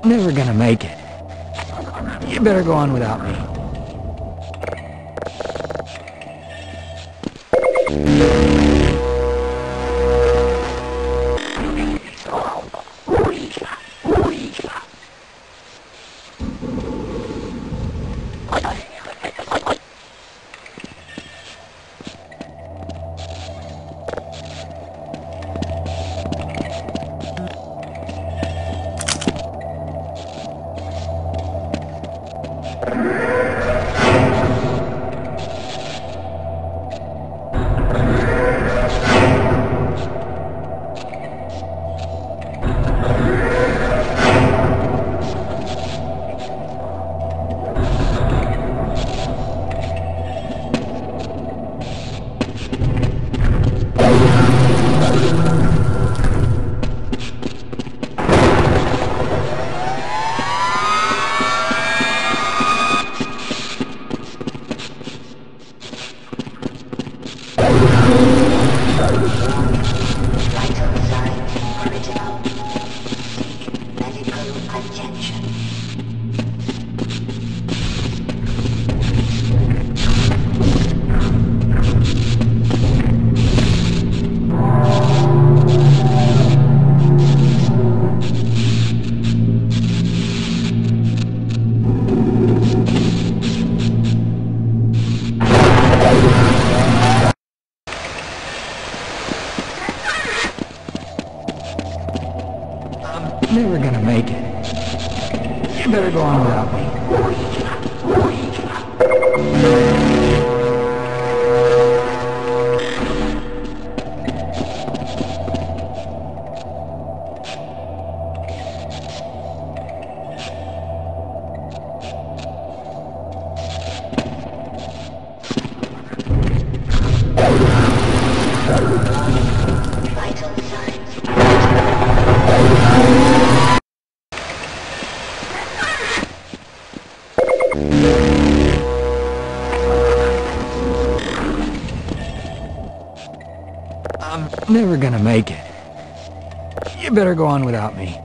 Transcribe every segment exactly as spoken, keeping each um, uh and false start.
never gonna make it. You better go on without me. Never gonna make it. You better go on without me. I'm never gonna make it. You better go on without me.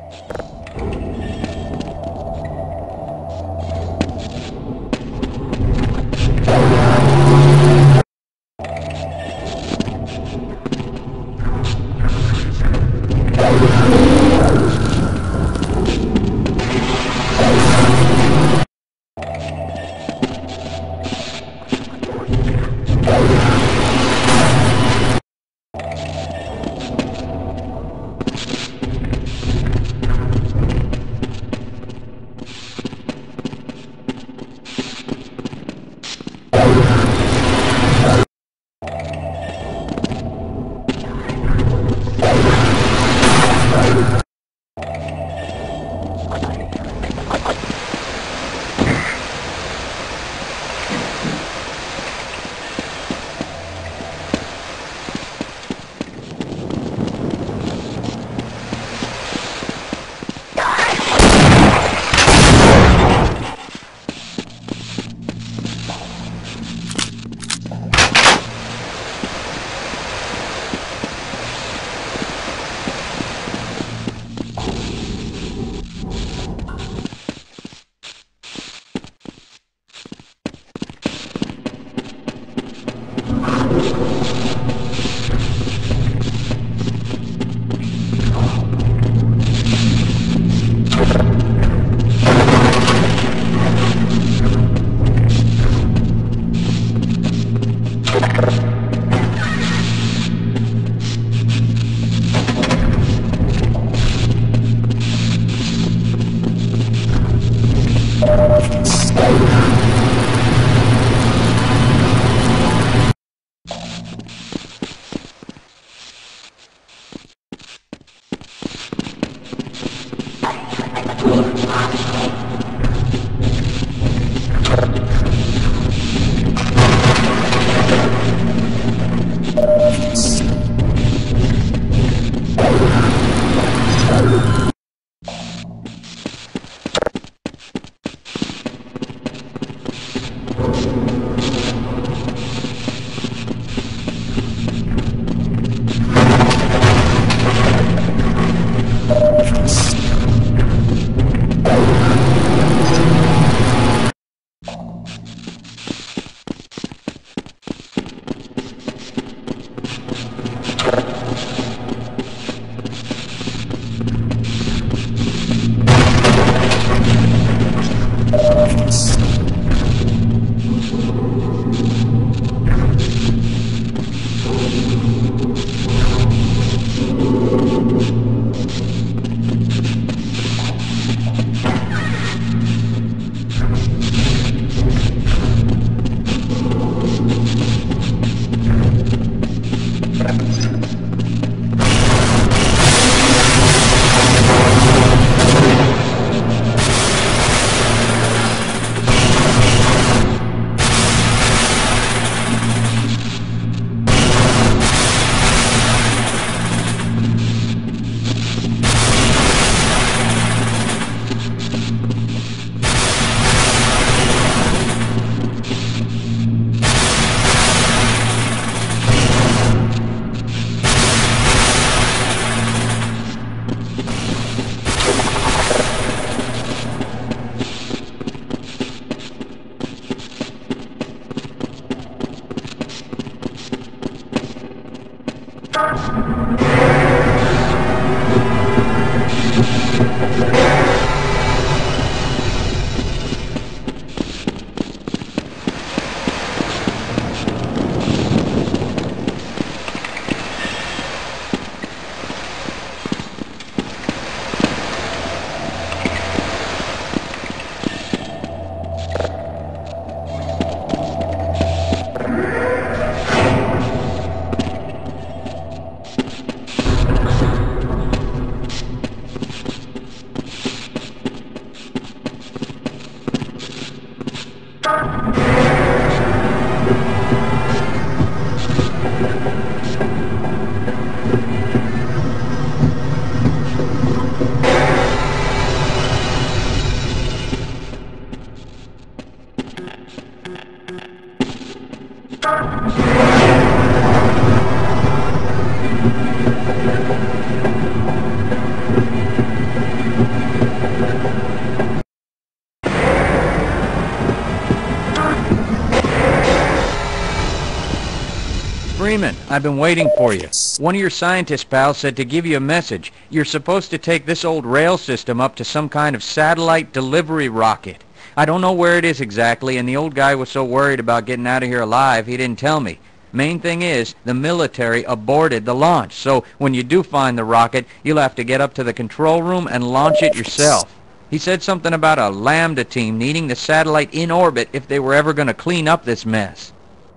Freeman, I've been waiting for you. One of your scientist pals said to give you a message. You're supposed to take this old rail system up to some kind of satellite delivery rocket. I don't know where it is exactly, and the old guy was so worried about getting out of here alive, he didn't tell me. Main thing is, the military aborted the launch, so when you do find the rocket, you'll have to get up to the control room and launch it yourself. He said something about a Lambda team needing the satellite in orbit if they were ever going to clean up this mess.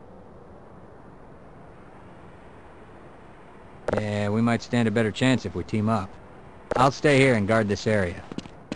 Yeah, we might stand a better chance if we team up. I'll stay here and guard this area.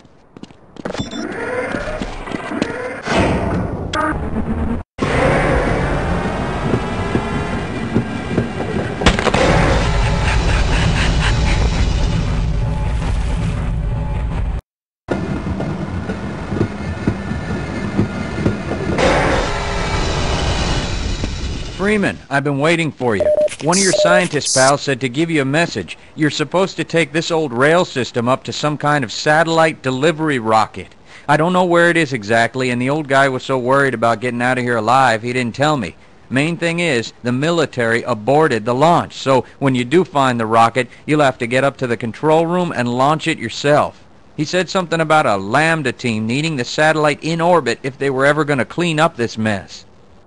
Freeman, I've been waiting for you. One of your scientist pals said to give you a message. You're supposed to take this old rail system up to some kind of satellite delivery rocket. I don't know where it is exactly, and the old guy was so worried about getting out of here alive, he didn't tell me. Main thing is, the military aborted the launch, so when you do find the rocket, you'll have to get up to the control room and launch it yourself. He said something about a Lambda team needing the satellite in orbit if they were ever going to clean up this mess.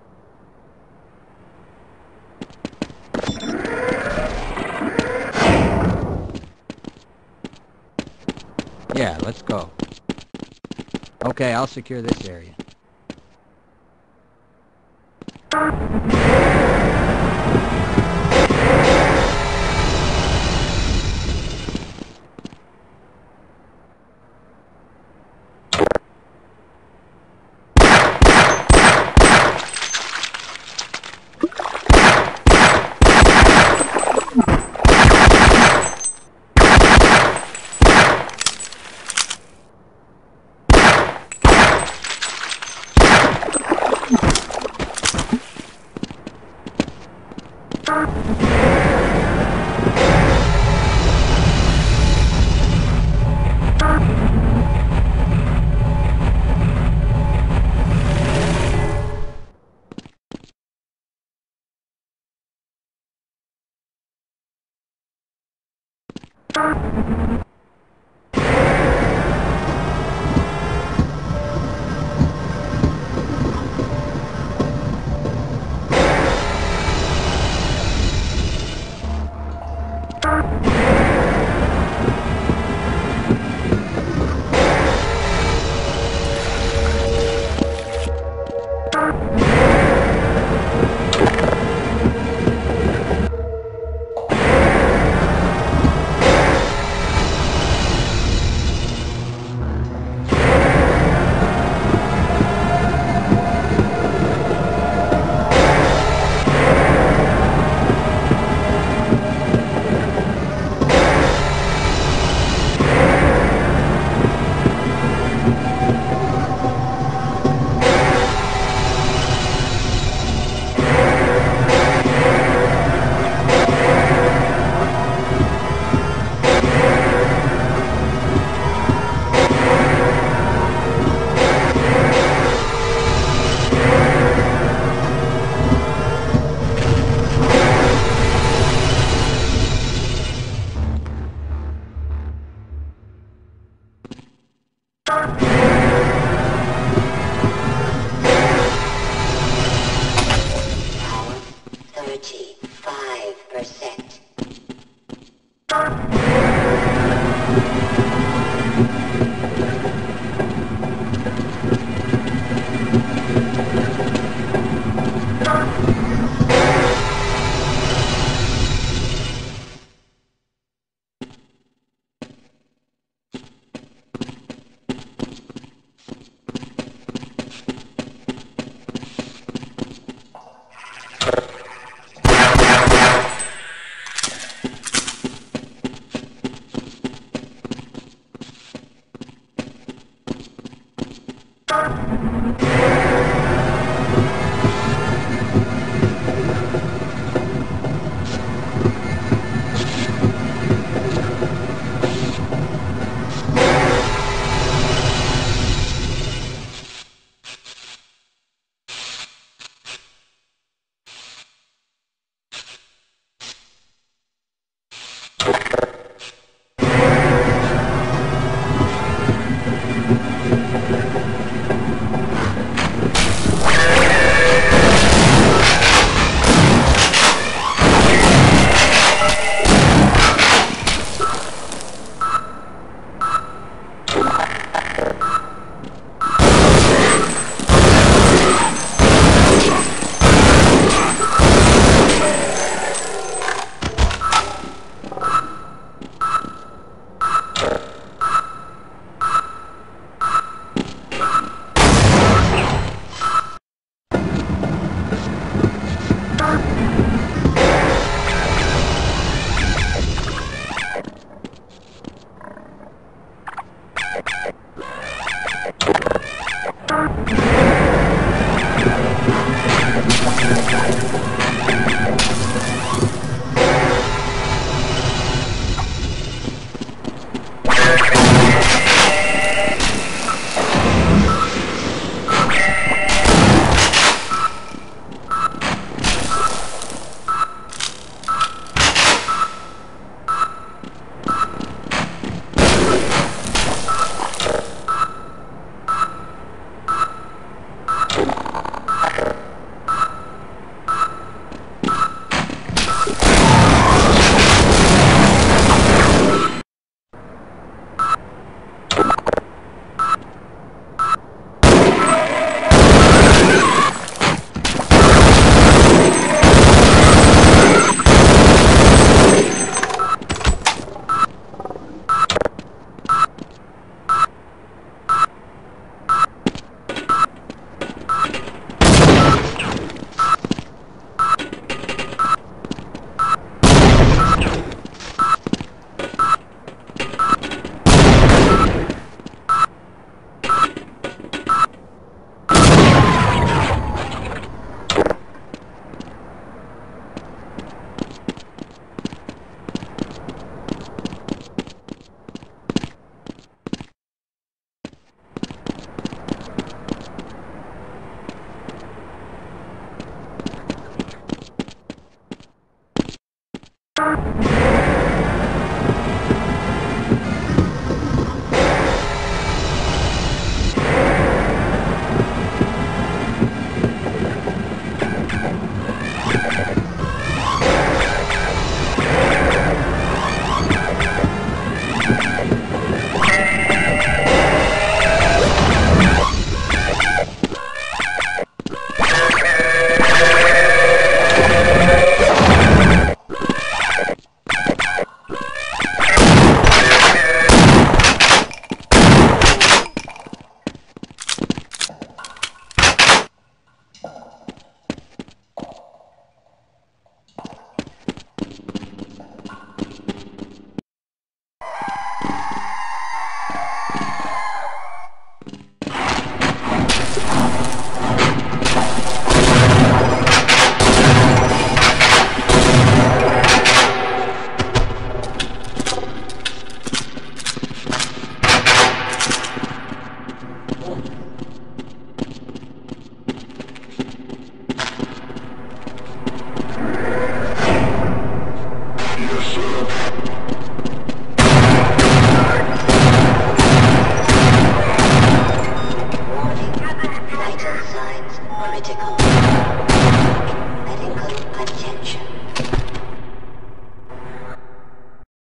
Yeah, let's go. Okay, I'll secure this area. thirty-five percent.